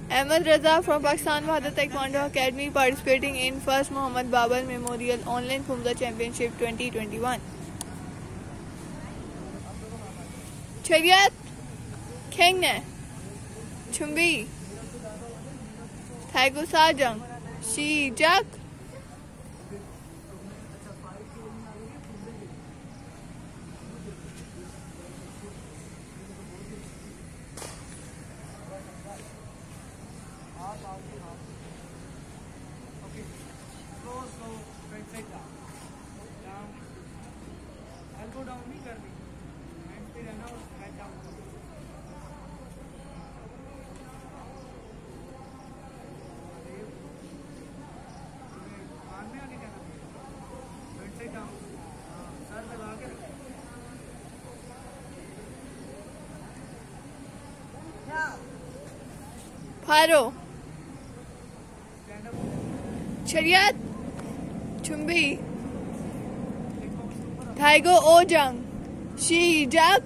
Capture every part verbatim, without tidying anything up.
Ahmed Raza from Pakistan Wahadat Taekwondo Academy participating in first Mohammad Babar Memorial Online Phumza Championship twenty twenty-one. Chariot, Kengne, Chumbi, Thaigo Sajang, Shi Jak. Okay. Slow, slow, right side down. Down. Elbow down नहीं करनी. Hand पे रहना और head down करना. कान में आगे जाना. Right side down. Sir दबा के रखो. Pharo, Chariot, Chumbi, Thaigo Ojang, Shi Jak.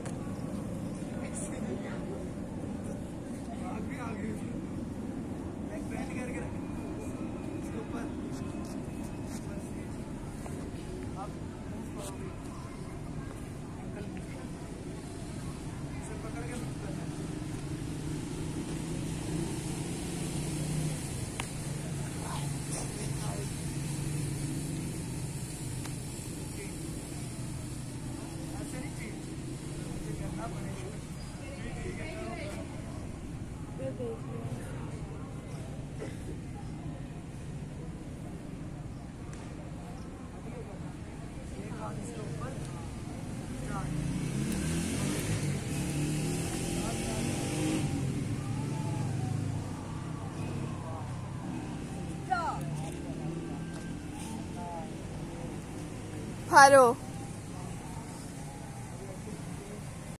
Pharo.